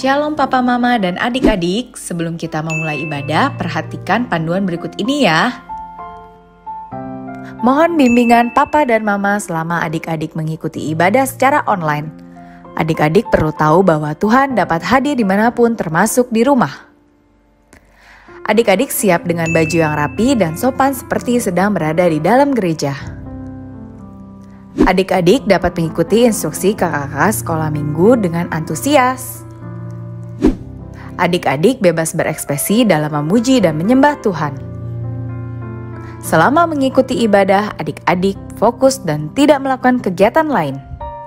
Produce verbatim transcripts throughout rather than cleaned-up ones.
Shalom Papa Mama dan adik-adik, sebelum kita memulai ibadah, perhatikan panduan berikut ini ya. Mohon bimbingan Papa dan Mama selama adik-adik mengikuti ibadah secara online. Adik-adik perlu tahu bahwa Tuhan dapat hadir dimanapun termasuk di rumah. Adik-adik siap dengan baju yang rapi dan sopan seperti sedang berada di dalam gereja. Adik-adik dapat mengikuti instruksi kakak-kakak sekolah minggu dengan antusias. Adik-adik bebas berekspresi dalam memuji dan menyembah Tuhan. Selama mengikuti ibadah, adik-adik fokus dan tidak melakukan kegiatan lain.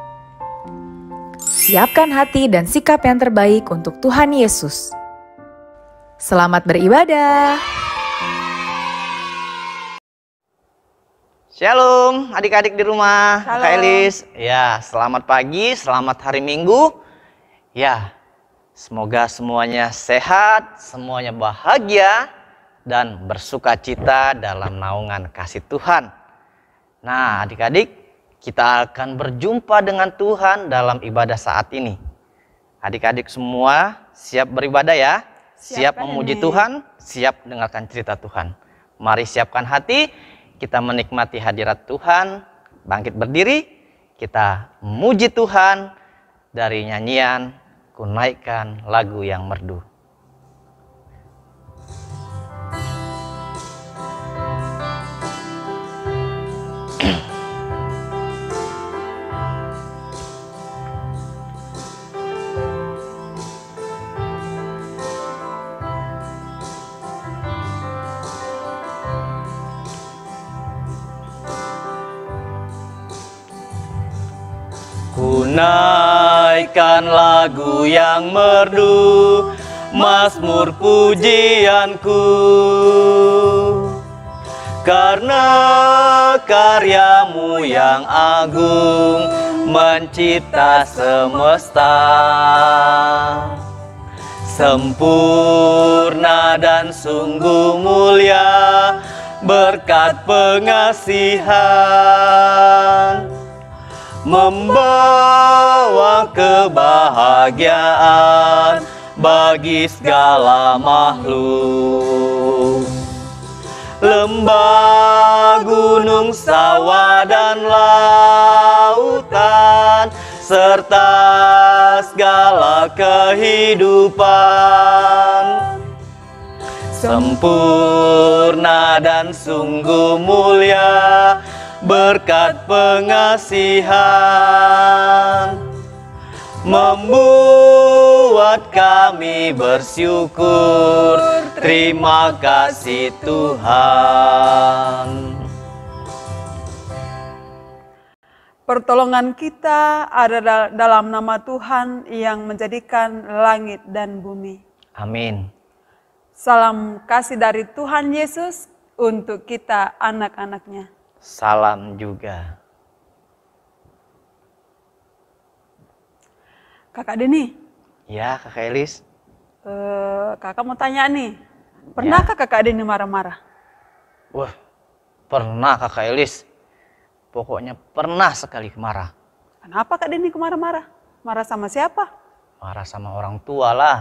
Siapkan hati dan sikap yang terbaik untuk Tuhan Yesus. Selamat beribadah. Shalom adik-adik di rumah, Halo. Kak Elis. Ya, selamat pagi, selamat hari Minggu. Ya, semoga semuanya sehat, semuanya bahagia, dan bersuka cita dalam naungan kasih Tuhan. Nah, adik-adik, kita akan berjumpa dengan Tuhan dalam ibadah saat ini. Adik-adik semua siap beribadah ya? Siap Siapkan memuji ini. Tuhan, siap dengarkan cerita Tuhan. Mari siapkan hati, kita menikmati hadirat Tuhan, bangkit berdiri, kita memuji Tuhan dari nyanyian Ku Naikkan Lagu Yang Merdu. Ku naikkan lagu yang merdu, mazmur pujianku, karena karyamu yang agung mencipta semesta. Sempurna dan sungguh mulia berkat pengasihan, membawa kebahagiaan bagi segala makhluk. Lembah, gunung, sawah, dan lautan, serta segala kehidupan, sempurna dan sungguh mulia berkat pengasihan, membuat kami bersyukur. Terima kasih Tuhan. Pertolongan kita ada dalam nama Tuhan yang menjadikan langit dan bumi. Amin. Salam kasih dari Tuhan Yesus untuk kita anak-anaknya. Salam juga. Kakak Deni, Ya, Kakak Elis. eh, kakak mau tanya nih, pernahkah kakak Deni marah-marah? Wah, pernah Kakak Elis. Pokoknya pernah sekali marah. Kenapa Kak Deni marah-marah? Marah sama siapa? Marah sama orang tua lah.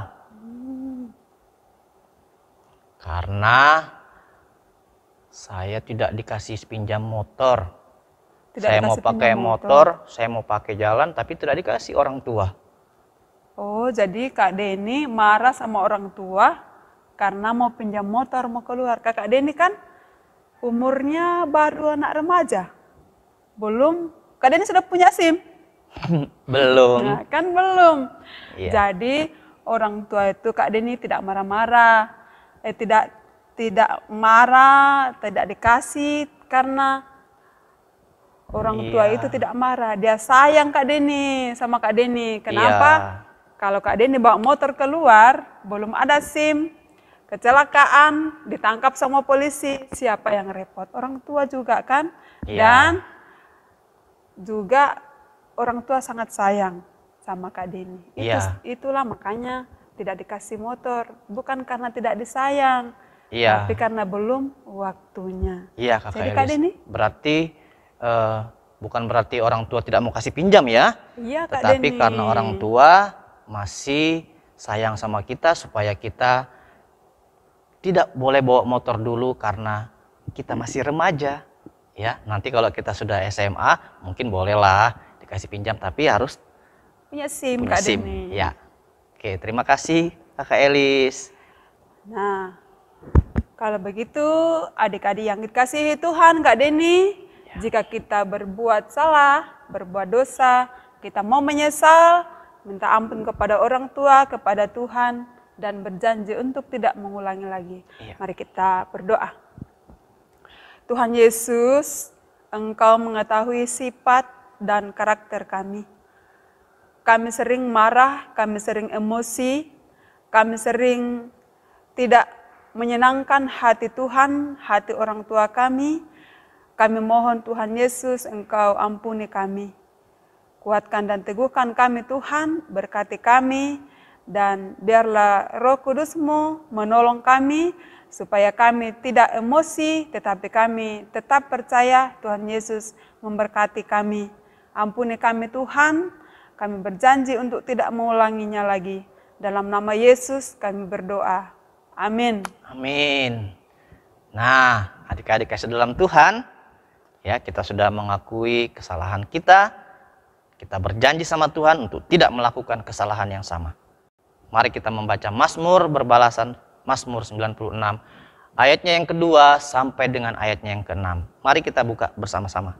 Karena saya tidak dikasih pinjam motor. Tidak Saya mau dikasih pakai pinjam motor, saya mau pakai jalan, tapi tidak dikasih orang tua. Oh, jadi Kak Deni marah sama orang tua karena mau pinjam motor, mau keluar. Kakak Deni kan umurnya baru anak remaja. Belum, Kak Deni sudah punya SIM? Belum. Nah, kan belum. Iya. Jadi orang tua itu Kak Deni tidak marah-marah, eh, tidak tidak marah, tidak dikasih karena orang tua Iya. itu tidak marah. Dia sayang Kak Deni sama Kak Deni. Kenapa? Iya. Kalau Kak Deni bawa motor keluar, belum ada SIM, kecelakaan, ditangkap sama polisi, siapa yang repot? Orang tua juga kan? Iya. Dan juga orang tua sangat sayang sama Kak Deni. Itu, Iya. Itulah makanya tidak dikasih motor. Bukan karena tidak disayang, Iya. tapi karena belum waktunya. Iya, Kakak Jadi Kak Elis. Deni? Berarti eh, bukan berarti orang tua tidak mau kasih pinjam ya. Iya Kak Tetapi Deni. karena orang tua masih sayang sama kita supaya kita tidak boleh bawa motor dulu karena kita masih remaja. Ya, nanti kalau kita sudah S M A mungkin bolehlah dikasih pinjam, tapi harus Punya SIM punya Kak SIM. Deni. Ya. Oke, terima kasih Kakak Elis. Nah, kalau begitu adik-adik yang dikasihi Tuhan Kak Deni, jika kita berbuat salah, berbuat dosa, kita mau menyesal, minta ampun kepada orang tua, kepada Tuhan, dan berjanji untuk tidak mengulangi lagi. Iya. Mari kita berdoa. Tuhan Yesus, Engkau mengetahui sifat dan karakter kami. Kami sering marah, kami sering emosi, kami sering tidak menyenangkan hati Tuhan, hati orang tua kami. Kami mohon Tuhan Yesus, Engkau ampuni kami. Kuatkan dan teguhkan kami Tuhan, berkati kami, dan biarlah Roh Kudus-Mu menolong kami, supaya kami tidak emosi, tetapi kami tetap percaya Tuhan Yesus memberkati kami. Ampuni kami Tuhan, kami berjanji untuk tidak mengulanginya lagi. Dalam nama Yesus kami berdoa. Amin. Amin. Nah, adik-adik kasih dalam Tuhan, ya, kita sudah mengakui kesalahan kita. Kita berjanji sama Tuhan untuk tidak melakukan kesalahan yang sama. Mari kita membaca Mazmur berbalasan, Mazmur sembilan puluh enam, ayatnya yang kedua sampai dengan ayatnya yang keenam. Mari kita buka bersama-sama.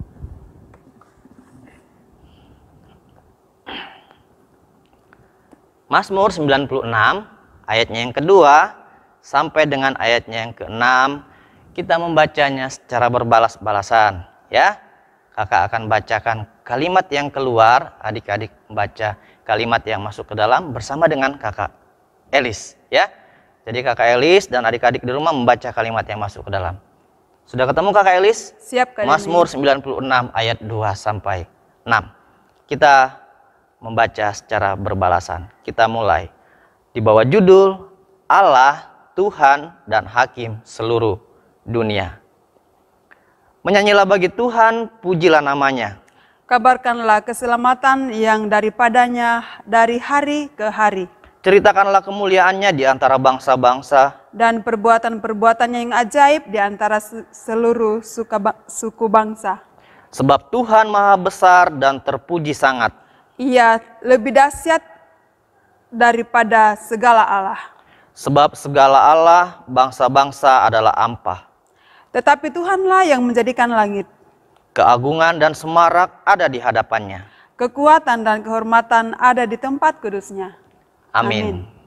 Mazmur sembilan puluh enam, ayatnya yang kedua sampai dengan ayatnya yang keenam. Kita membacanya secara berbalas-balasan, ya. Kakak akan bacakan kalimat yang keluar, adik-adik membaca kalimat yang masuk ke dalam bersama dengan kakak Elis, ya. Jadi kakak Elis dan adik-adik di rumah membaca kalimat yang masuk ke dalam. Sudah ketemu kakak Elis? Siap Kak Deni. Mazmur sembilan puluh enam ayat dua sampai enam. Kita membaca secara berbalasan. Kita mulai. Di bawah judul Allah, Tuhan dan Hakim seluruh dunia. Menyanyilah bagi Tuhan, pujilah namanya. Kabarkanlah keselamatan yang daripadanya dari hari ke hari. Ceritakanlah kemuliaannya di antara bangsa-bangsa. Dan perbuatan-perbuatannya yang ajaib di antara seluruh suku bangsa. Sebab Tuhan maha besar dan terpuji sangat. Ia lebih dahsyat daripada segala Allah. Sebab segala Allah, bangsa-bangsa adalah ampah. Tetapi Tuhanlah yang menjadikan langit. Keagungan dan semarak ada di hadapannya. Kekuatan dan kehormatan ada di tempat kudusnya. Amin. Amin.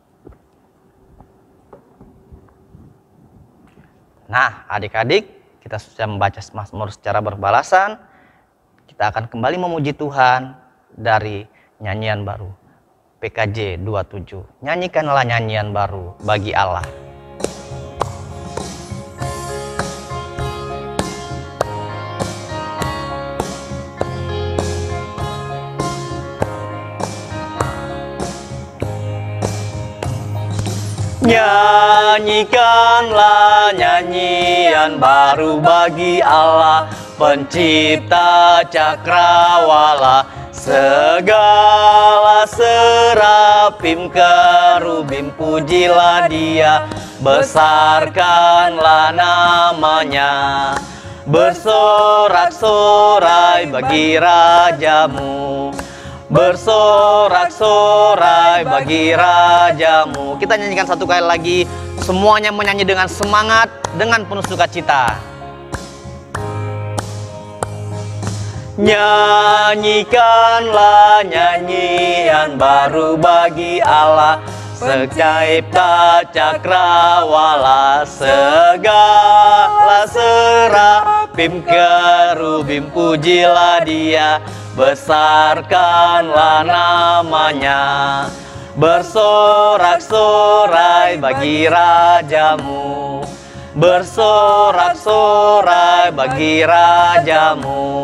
Nah, adik-adik, kita sudah membaca Mazmur secara berbalasan. Kita akan kembali memuji Tuhan dari nyanyian baru. P K J dua puluh tujuh. Nyanyikanlah nyanyian baru bagi Allah. Nyanyikanlah nyanyian baru bagi Allah, pencipta cakrawala. Segala serafim kerubim pujilah dia, besarkanlah namanya. Bersorak-sorai bagi rajamu, bersorak-sorai bagi rajamu. Kita nyanyikan satu kali lagi, semuanya menyanyi dengan semangat, dengan penuh sukacita. Nyanyikanlah nyanyian baru bagi Allah, pencipta cakrawala. Segala serafim kerubim pujilah dia, besarkanlah namanya. Bersorak-sorai bagi rajamu, bersorak-sorai bagi rajamu.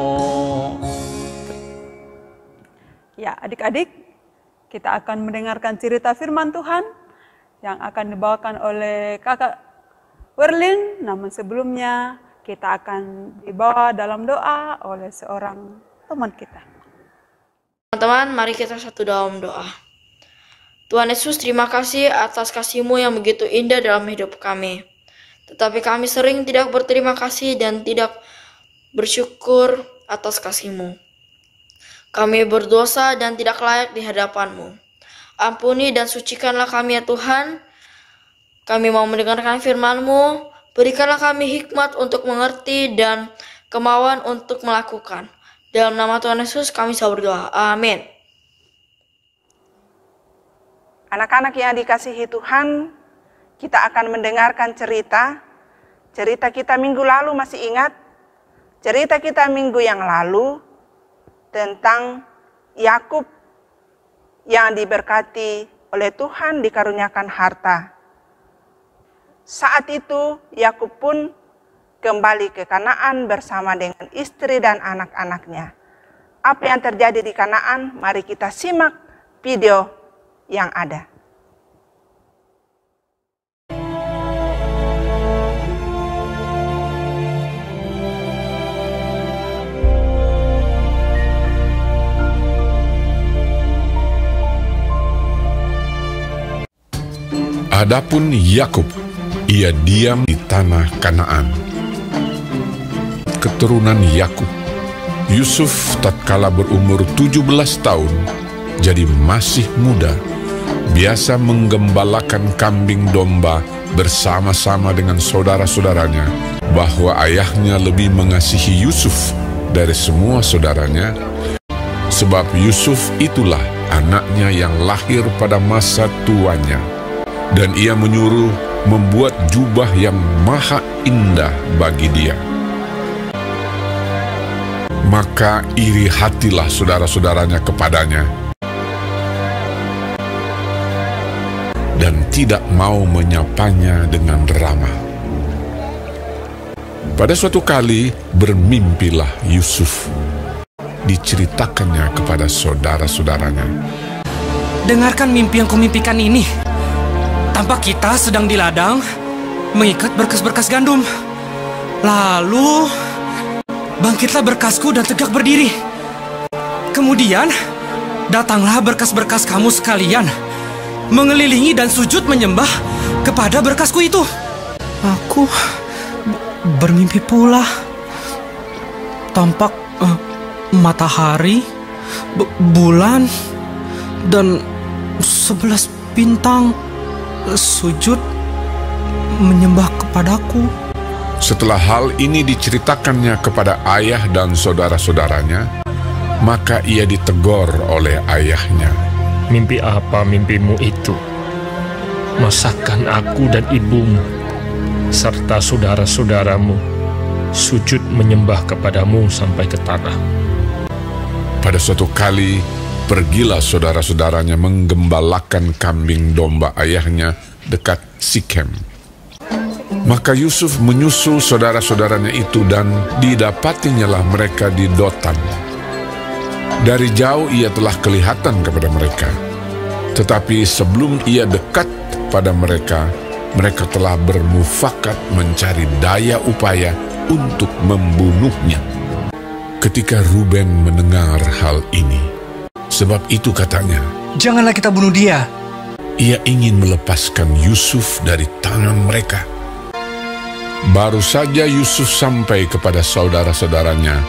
Ya, adik-adik, kita akan mendengarkan cerita firman Tuhan yang akan dibawakan oleh kakak Werlin. Namun sebelumnya kita akan dibawa dalam doa oleh seorang teman kita. Teman-teman, mari kita satu dalam doa. Tuhan Yesus, terima kasih atas kasih-Mu yang begitu indah dalam hidup kami. Tetapi kami sering tidak berterima kasih dan tidak bersyukur atas kasih-Mu. Kami berdosa dan tidak layak di hadapan-Mu. Ampuni dan sucikanlah kami ya Tuhan. Kami mau mendengarkan firman-Mu. Berikanlah kami hikmat untuk mengerti dan kemauan untuk melakukan. Dalam nama Tuhan Yesus kami berdoa. Amin. Anak-anak yang dikasihi Tuhan, kita akan mendengarkan cerita. Cerita kita minggu lalu masih ingat? Cerita kita minggu yang lalu tentang Yakub yang diberkati oleh Tuhan dikaruniakan harta. Saat itu Yakub pun kembali ke Kanaan bersama dengan istri dan anak-anaknya. Apa yang terjadi di Kanaan? Mari kita simak video yang ada. Adapun Yakub, ia diam di tanah Kanaan. Keturunan Yakub, Yusuf tatkala berumur tujuh belas tahun, jadi masih muda, biasa menggembalakan kambing domba bersama-sama dengan saudara-saudaranya, bahwa ayahnya lebih mengasihi Yusuf dari semua saudaranya, sebab Yusuf itulah anaknya yang lahir pada masa tuanya. Dan ia menyuruh membuat jubah yang maha indah bagi dia. Maka iri hatilah saudara-saudaranya kepadanya, dan tidak mau menyapanya dengan ramah. Pada suatu kali bermimpilah Yusuf. Diceritakannya kepada saudara-saudaranya. Dengarkan mimpi yang kumimpikan ini. Tampak kita sedang di ladang mengikat berkas-berkas gandum. Lalu bangkitlah berkasku dan tegak berdiri. Kemudian datanglah berkas-berkas kamu sekalian, mengelilingi dan sujud menyembah kepada berkasku itu. Aku bermimpi pula. Tampak uh, matahari, bulan, dan sebelas bintang sujud menyembah kepadaku. Setelah hal ini diceritakannya kepada ayah dan saudara-saudaranya, maka ia ditegur oleh ayahnya. Mimpi apa mimpimu itu? Masakan aku dan ibumu serta saudara-saudaramu sujud menyembah kepadamu sampai ke tanah? Pada suatu kali, pergilah saudara-saudaranya menggembalakan kambing domba ayahnya dekat Sikem. Maka Yusuf menyusul saudara-saudaranya itu dan didapatinyalah mereka di Dotan. Dari jauh ia telah kelihatan kepada mereka. Tetapi sebelum ia dekat pada mereka, mereka telah bermufakat mencari daya upaya untuk membunuhnya. Ketika Ruben mendengar hal ini, sebab itu katanya, janganlah kita bunuh dia. Ia ingin melepaskan Yusuf dari tangan mereka. Baru saja Yusuf sampai kepada saudara-saudaranya,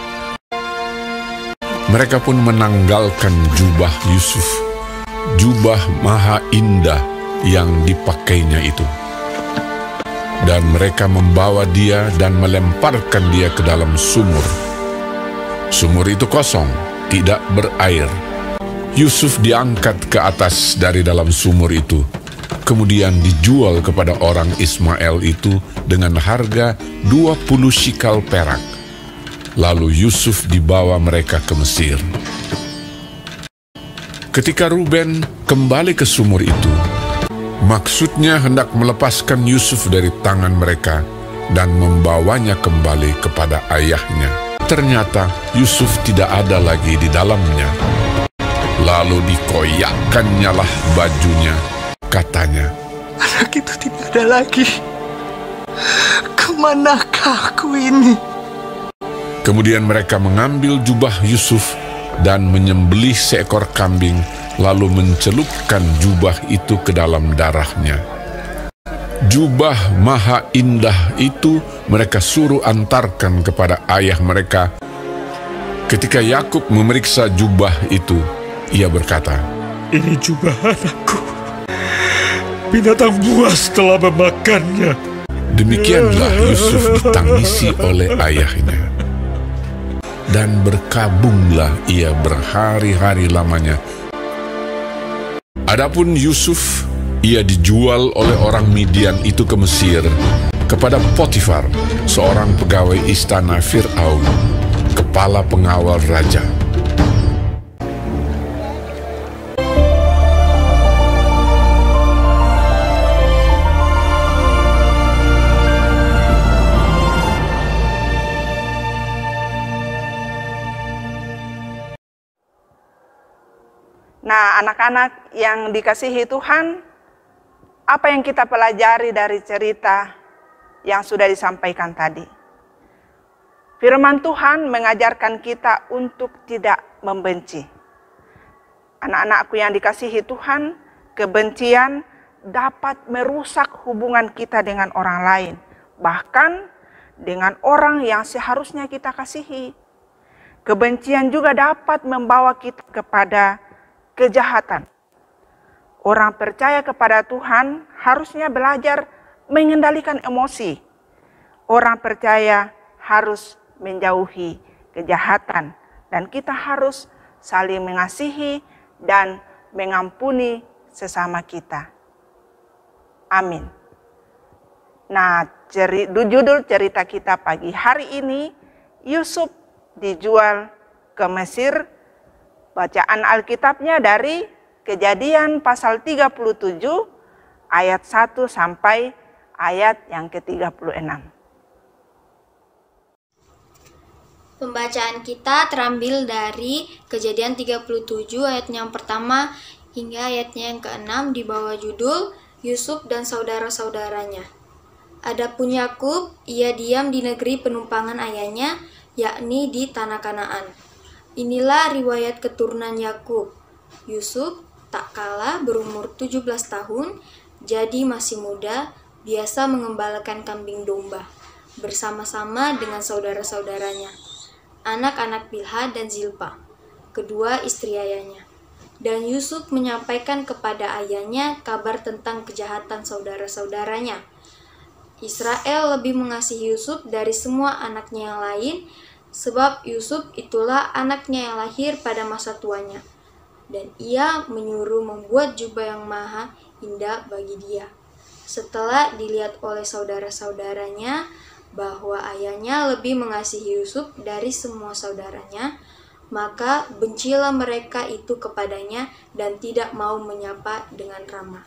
mereka pun menanggalkan jubah Yusuf, jubah maha indah yang dipakainya itu. Dan mereka membawa dia dan melemparkan dia ke dalam sumur. Sumur itu kosong, tidak berair. Yusuf diangkat ke atas dari dalam sumur itu, kemudian dijual kepada orang Ismail itu dengan harga dua puluh shikal perak. Lalu Yusuf dibawa mereka ke Mesir. Ketika Ruben kembali ke sumur itu, maksudnya hendak melepaskan Yusuf dari tangan mereka dan membawanya kembali kepada ayahnya. Ternyata Yusuf tidak ada lagi di dalamnya. Lalu dikoyakkannyalah lah bajunya. Katanya, anak itu tidak ada lagi. Kemanakah aku ini? Kemudian mereka mengambil jubah Yusuf dan menyembelih seekor kambing, lalu mencelupkan jubah itu ke dalam darahnya. Jubah maha indah itu mereka suruh antarkan kepada ayah mereka. Ketika Yakub memeriksa jubah itu, ia berkata, "Ini jubah anakku. Binatang buas telah memakannya." Demikianlah Yusuf ditangisi oleh ayahnya. Dan berkabunglah ia berhari-hari lamanya. Adapun Yusuf, ia dijual oleh orang Midian itu ke Mesir, kepada Potifar, seorang pegawai istana Fir'aun, kepala pengawal raja. Nah, anak-anak yang dikasihi Tuhan, apa yang kita pelajari dari cerita yang sudah disampaikan tadi? Firman Tuhan mengajarkan kita untuk tidak membenci. Anak-anakku yang dikasihi Tuhan, kebencian dapat merusak hubungan kita dengan orang lain, bahkan dengan orang yang seharusnya kita kasihi. Kebencian juga dapat membawa kita kepada kejahatan. Orang percaya kepada Tuhan harusnya belajar mengendalikan emosi. Orang percaya harus menjauhi kejahatan, dan kita harus saling mengasihi dan mengampuni sesama kita. Amin. Nah, ceri, judul cerita kita pagi hari ini, Yusuf dijual ke Mesir. Bacaan Alkitabnya dari Kejadian pasal tiga puluh tujuh ayat satu sampai ayat yang ke tiga puluh enam. Pembacaan kita terambil dari Kejadian tiga puluh tujuh ayat yang pertama hingga ayatnya yang keenam di bawah judul Yusuf dan saudara-saudaranya. Adapun Yakub, ia diam di negeri penumpangan ayahnya, yakni di tanah Kanaan. Inilah riwayat keturunan Yakub. Yusuf tak kalah berumur tujuh belas tahun, jadi masih muda, biasa mengembalakan kambing domba, bersama-sama dengan saudara-saudaranya, anak-anak Bilha dan Zilpa, kedua istri ayahnya. Dan Yusuf menyampaikan kepada ayahnya kabar tentang kejahatan saudara-saudaranya. Israel lebih mengasihi Yusuf dari semua anaknya yang lain, sebab Yusuf itulah anaknya yang lahir pada masa tuanya. Dan ia menyuruh membuat jubah yang maha indah bagi dia. Setelah dilihat oleh saudara-saudaranya bahwa ayahnya lebih mengasihi Yusuf dari semua saudaranya, maka bencilah mereka itu kepadanya dan tidak mau menyapa dengan ramah.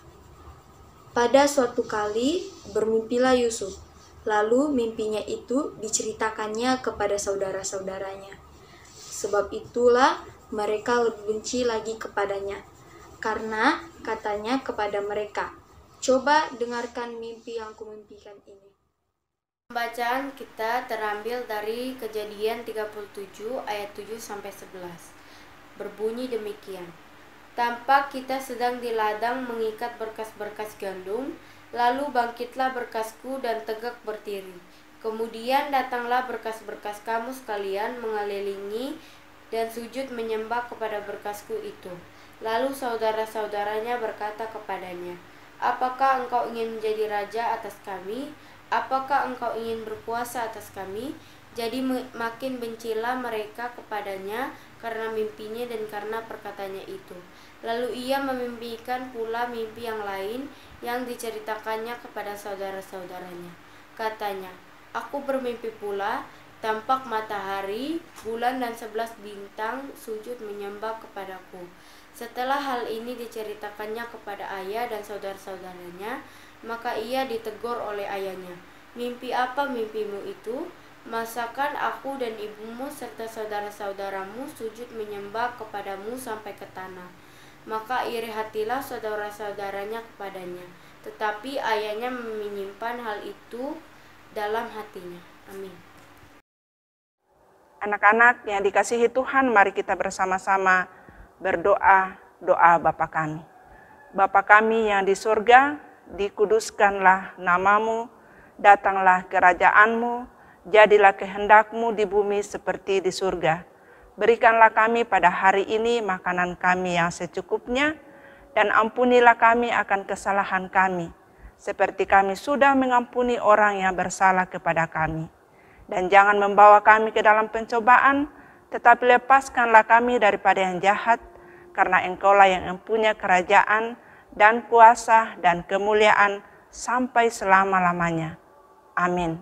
Pada suatu kali bermimpilah Yusuf, lalu mimpinya itu diceritakannya kepada saudara-saudaranya. Sebab itulah mereka lebih benci lagi kepadanya, karena katanya kepada mereka, "Coba dengarkan mimpi yang kumimpikan ini." Pembacaan kita terambil dari Kejadian tiga puluh tujuh ayat tujuh sampai sebelas. Berbunyi demikian. Tampak kita sedang di ladang mengikat berkas-berkas gandum, lalu bangkitlah berkasku dan tegak berdiri. Kemudian datanglah berkas-berkas kamu sekalian mengelilingi dan sujud menyembah kepada berkasku itu. Lalu saudara-saudaranya berkata kepadanya, "Apakah engkau ingin menjadi raja atas kami? Apakah engkau ingin berkuasa atas kami?" Jadi makin bencilah mereka kepadanya karena mimpinya dan karena perkataannya itu. Lalu ia memimpikan pula mimpi yang lain yang diceritakannya kepada saudara-saudaranya. Katanya, "Aku bermimpi pula, tampak matahari, bulan dan sebelas bintang sujud menyembah kepadaku." Setelah hal ini diceritakannya kepada ayah dan saudara-saudaranya, maka ia ditegur oleh ayahnya. "Mimpi apa mimpimu itu? Masakan aku dan ibumu serta saudara-saudaramu sujud menyembah kepadamu sampai ke tanah?" Maka iri hatilah saudara-saudaranya kepadanya, tetapi ayahnya menyimpan hal itu dalam hatinya. Amin. Anak-anak yang dikasihi Tuhan, mari kita bersama-sama berdoa doa Bapa kami. Bapa kami yang di surga, dikuduskanlah namamu, datanglah kerajaanmu, jadilah kehendakmu di bumi seperti di surga. Berikanlah kami pada hari ini makanan kami yang secukupnya, dan ampunilah kami akan kesalahan kami, seperti kami sudah mengampuni orang yang bersalah kepada kami. Dan jangan membawa kami ke dalam pencobaan, tetapi lepaskanlah kami daripada yang jahat, karena Engkaulah yang mempunyai kerajaan dan kuasa dan kemuliaan sampai selama-lamanya. Amin.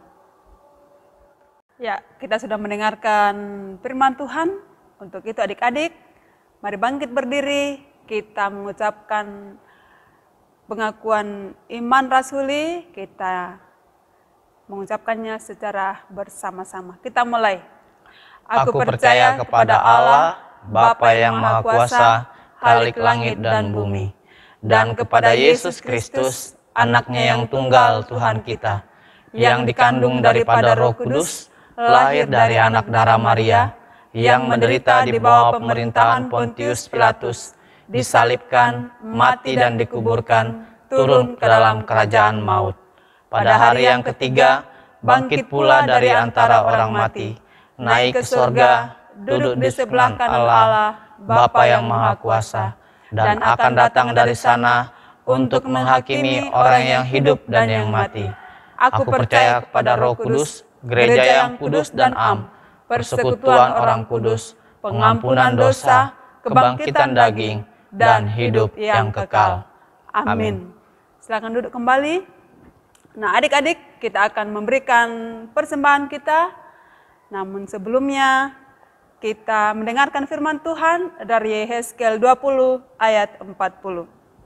Ya, kita sudah mendengarkan firman Tuhan. Untuk itu adik-adik, mari bangkit berdiri, kita mengucapkan pengakuan iman rasuli, kita mengucapkannya secara bersama-sama. Kita mulai. Aku percaya kepada Allah, Bapa yang Maha Kuasa, Khalik langit dan bumi, dan kepada Yesus Kristus, anaknya yang tunggal Tuhan kita, yang dikandung daripada Roh Kudus, lahir dari anak darah Maria, yang menderita di bawah pemerintahan Pontius Pilatus, disalibkan, mati dan dikuburkan, turun ke dalam kerajaan maut. Pada hari yang ketiga, bangkit pula dari antara orang mati, naik ke surga, duduk di sebelah kanan Allah, Bapa yang Maha Kuasa, dan akan datang dari sana untuk menghakimi orang yang hidup dan yang mati. Aku percaya kepada Roh Kudus, gereja yang kudus dan am, persekutuan orang kudus, pengampunan dosa, kebangkitan daging, dan hidup yang kekal. Amin. Silakan duduk kembali. Nah, adik-adik, kita akan memberikan persembahan kita. Namun sebelumnya, kita mendengarkan firman Tuhan dari Yehezkiel dua puluh ayat empat puluh.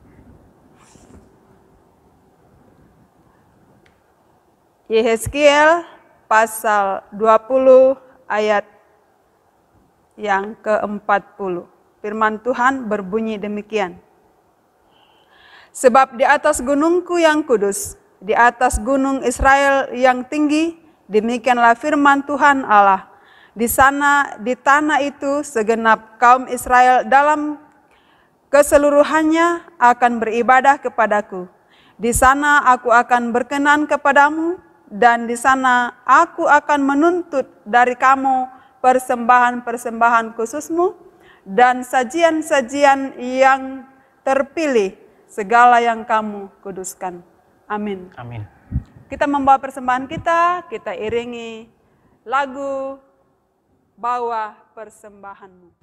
Yehezkiel pasal dua puluh ayat yang keempat puluh. Firman Tuhan berbunyi demikian. Sebab di atas gunungku yang kudus, di atas gunung Israel yang tinggi, demikianlah firman Tuhan Allah. Di sana, di tanah itu, segenap kaum Israel dalam keseluruhannya akan beribadah kepadaku. Di sana aku akan berkenan kepadamu, dan di sana aku akan menuntut dari kamu persembahan-persembahan khususmu dan sajian-sajian yang terpilih, segala yang kamu kuduskan. Amin. Amin. Kita membawa persembahan kita, kita iringi lagu Bawa Persembahanmu.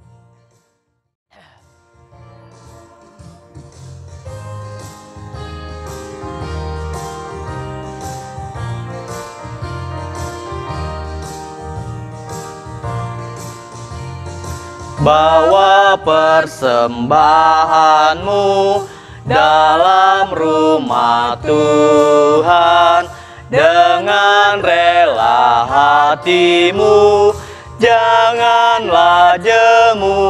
Bawa persembahanmu dalam rumah Tuhan, dengan rela hatimu, janganlah jemu.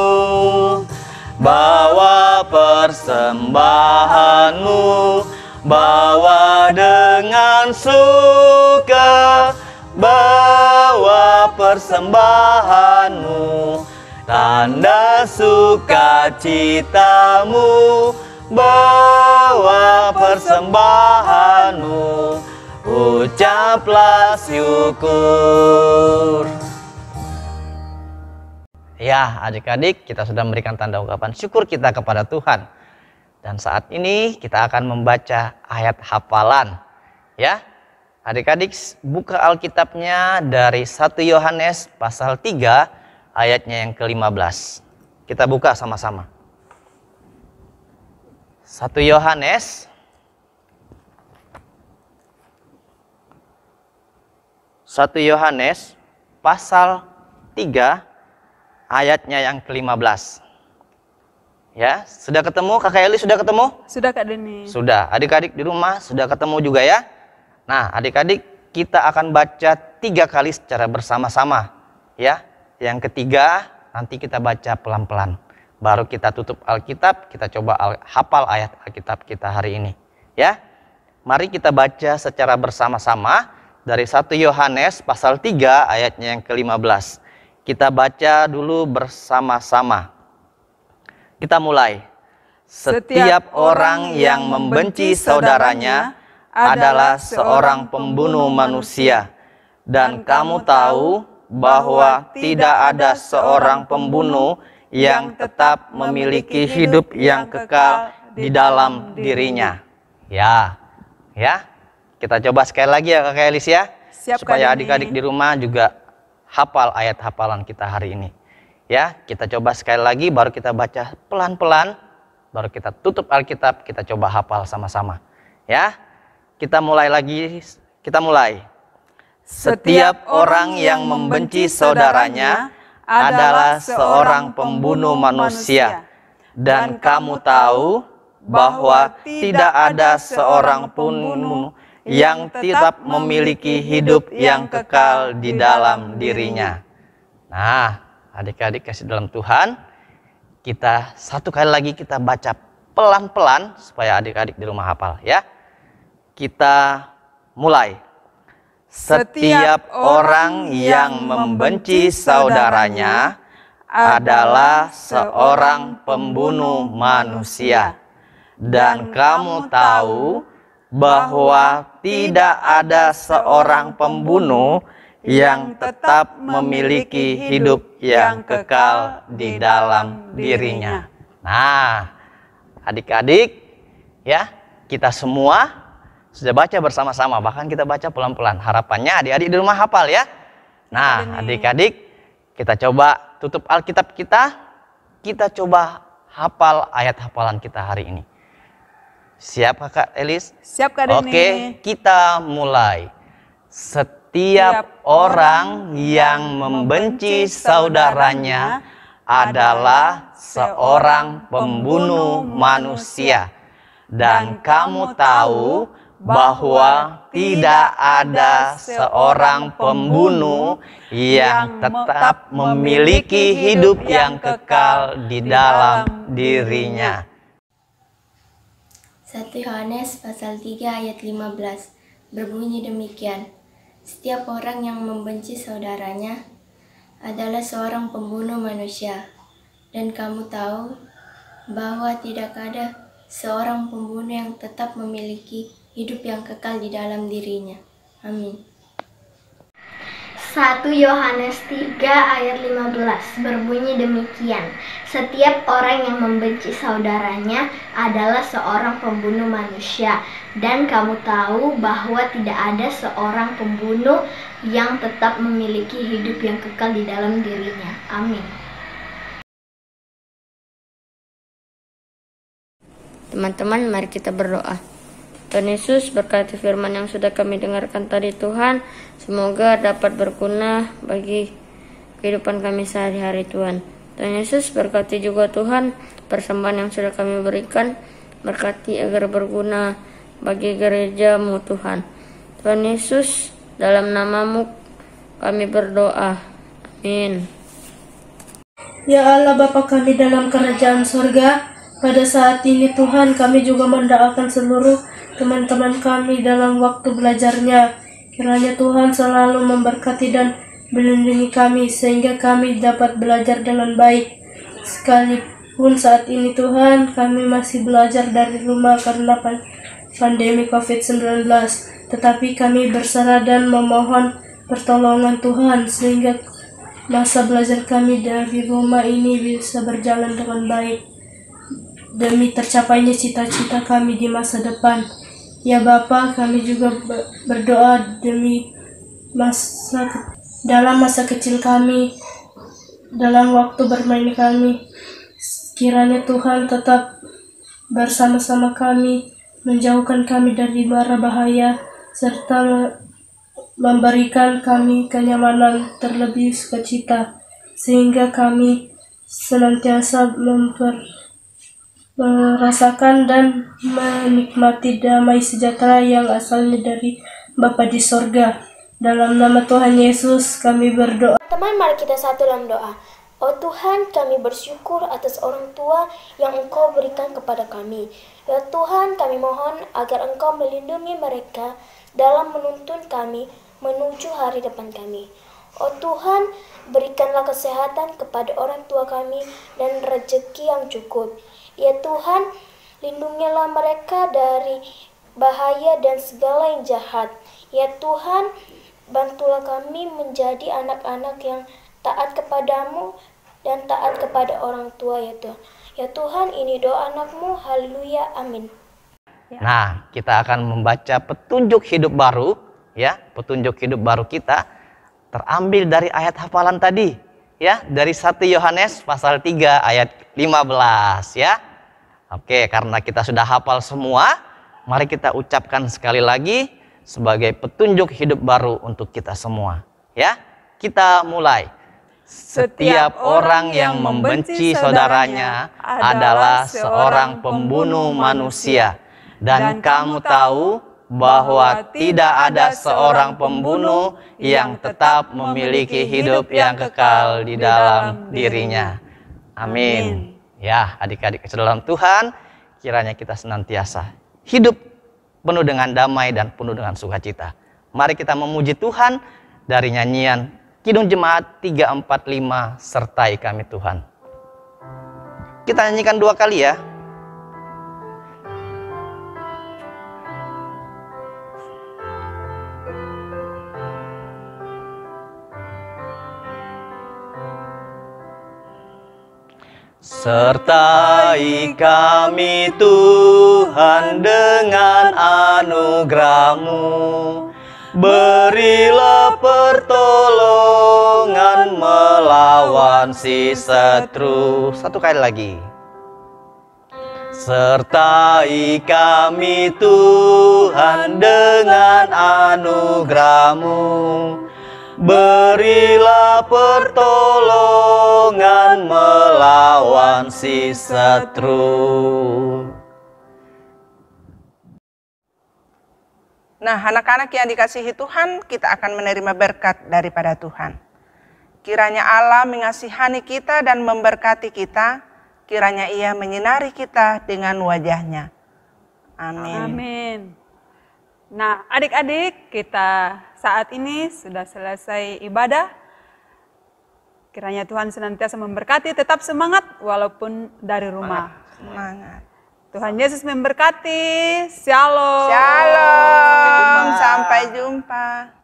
Bawa persembahanmu, bawa dengan suka, bawa persembahanmu, tanda sukacitamu, bawa persembahanmu, ucaplah syukur. Ya, adik-adik, kita sudah memberikan tanda ungkapan syukur kita kepada Tuhan. Dan saat ini kita akan membaca ayat hafalan. Ya, adik-adik buka Alkitabnya dari satu Yohanes pasal tiga ayatnya yang ke lima belas. Kita buka sama-sama. satu Yohanes satu Yohanes pasal tiga ayatnya yang ke lima belas. Ya, sudah ketemu Kakak Eli, sudah ketemu? Sudah Kak Deni. Sudah. Adik-adik di rumah sudah ketemu juga ya? Nah, adik-adik kita akan baca tiga kali secara bersama-sama. Ya, yang ketiga nanti kita baca pelan-pelan. Baru kita tutup Alkitab, kita coba al hafal ayat Alkitab kita hari ini. Ya, mari kita baca secara bersama-sama dari satu Yohanes pasal tiga ayatnya yang ke lima belas. Kita baca dulu bersama-sama. Kita mulai. Setiap orang yang membenci saudaranya adalah seorang pembunuh manusia. Dan kamu tahu bahwa tidak ada seorang pembunuh yang tetap memiliki hidup yang kekal di dalam dirinya. Ya, ya. Kita coba sekali lagi ya Kakak Elis ya. Siap, supaya adik-adik di rumah juga hafal ayat hafalan kita hari ini. Ya, kita coba sekali lagi baru kita baca pelan-pelan. Baru kita tutup Alkitab, kita coba hafal sama-sama. Ya, kita mulai lagi, kita mulai. Setiap orang yang membenci saudaranya adalah seorang pembunuh manusia. Dan kamu tahu bahwa tidak ada seorang pembunuh yang tetap memiliki hidup yang kekal di dalam dirinya. Nah, adik-adik kasih dalam Tuhan, kita satu kali lagi kita baca pelan-pelan supaya adik-adik di rumah hafal ya. Kita mulai. Setiap orang yang membenci saudaranya adalah seorang pembunuh manusia. Dan kamu tahu bahwa tidak ada seorang pembunuh yang tetap memiliki hidup yang kekal di dalam dirinya. Nah, adik-adik, ya, kita semua sudah baca bersama-sama, bahkan kita baca pelan-pelan. Harapannya adik-adik di rumah hafal ya. Nah, adik-adik, kita coba tutup Alkitab kita, kita coba hafal ayat hafalan kita hari ini. Siap Kakak Elis? Siap Kak Deni. Oke, kita mulai. Setiap orang yang membenci saudaranya adalah seorang pembunuh manusia. Dan kamu tahu bahwa tidak ada seorang pembunuh yang tetap memiliki hidup yang kekal di dalam dirinya. satu Yohanes pasal tiga ayat lima belas berbunyi demikian. Setiap orang yang membenci saudaranya adalah seorang pembunuh manusia. Dan kamu tahu bahwa tidak ada seorang pembunuh yang tetap memiliki hidup yang kekal di dalam dirinya. Amin. satu Yohanes tiga ayat lima belas berbunyi demikian. Setiap orang yang membenci saudaranya adalah seorang pembunuh manusia. Dan kamu tahu bahwa tidak ada seorang pembunuh yang tetap memiliki hidup yang kekal di dalam dirinya. Amin. Teman-teman, mari kita berdoa. Tuhan Yesus, berkati firman yang sudah kami dengarkan tadi Tuhan, semoga dapat berguna bagi kehidupan kami sehari-hari Tuhan. Tuhan Yesus, berkati juga Tuhan persembahan yang sudah kami berikan, berkati agar berguna bagi gereja-Mu Tuhan. Tuhan Yesus, dalam nama-Mu kami berdoa. Amin. Ya Allah Bapa kami dalam kerajaan surga, pada saat ini Tuhan kami juga mendoakan seluruh teman-teman kami dalam waktu belajarnya. Kiranya Tuhan selalu memberkati dan melindungi kami sehingga kami dapat belajar dengan baik. Sekalipun saat ini Tuhan kami masih belajar dari rumah karena pandemi covid sembilan belas. Tetapi kami berserah dan memohon pertolongan Tuhan sehingga masa belajar kami dari rumah ini bisa berjalan dengan baik. Demi tercapainya cita-cita kami di masa depan. Ya Bapa, kami juga berdoa demi masa dalam masa kecil kami, dalam waktu bermain kami. Kiranya Tuhan tetap bersama-sama kami, menjauhkan kami dari mara bahaya, serta memberikan kami kenyamanan terlebih sukacita, sehingga kami senantiasa memper merasakan dan menikmati damai sejahtera yang asalnya dari Bapa di sorga. Dalam nama Tuhan Yesus kami berdoa. Teman, mari kita satu dalam doa. Oh Tuhan, kami bersyukur atas orang tua yang Engkau berikan kepada kami. Ya Tuhan, kami mohon agar Engkau melindungi mereka dalam menuntun kami menuju hari depan kami. Oh Tuhan, Berikanlah kesehatan kepada orang tua kami dan rezeki yang cukup. Ya Tuhan, lindungilah mereka dari bahaya dan segala yang jahat. Ya Tuhan, bantulah kami menjadi anak-anak yang taat kepadamu dan taat kepada orang tua ya Tuhan. Ya Tuhan, ini doa anakmu, haleluya, amin. Nah, kita akan membaca petunjuk hidup baru, ya, petunjuk hidup baru kita terambil dari ayat hafalan tadi, ya, dari satu Yohanes pasal tiga ayat lima belas, ya. Oke, karena kita sudah hafal semua, mari kita ucapkan sekali lagi sebagai petunjuk hidup baru untuk kita semua, ya. Kita mulai. Setiap orang yang membenci saudaranya adalah seorang pembunuh manusia. Dan kamu tahu bahwa tidak ada seorang pembunuh yang tetap memiliki hidup yang kekal di dalam dirinya. Amin. Ya, adik-adik dalam Tuhan, kiranya kita senantiasa hidup penuh dengan damai dan penuh dengan sukacita. Mari kita memuji Tuhan dari nyanyian Kidung Jemaat tiga empat lima, sertai kami Tuhan. Kita nyanyikan dua kali ya. Sertai kami Tuhan dengan anugerah-Mu, berilah pertolongan melawan si setru. Satu kali lagi. Sertai kami Tuhan dengan anugerah-Mu, berilah pertolongan melawan si setru. Nah, anak-anak yang dikasihi Tuhan, kita akan menerima berkat daripada Tuhan. Kiranya Allah mengasihani kita dan memberkati kita, kiranya Ia menyinari kita dengan wajah-Nya. Amin. Amin. Nah, adik-adik, kita saat ini sudah selesai ibadah. Kiranya Tuhan senantiasa memberkati, tetap semangat walaupun dari rumah. Semangat. Tuhan Yesus memberkati. Shalom. Shalom. Sampai jumpa. Sampai jumpa.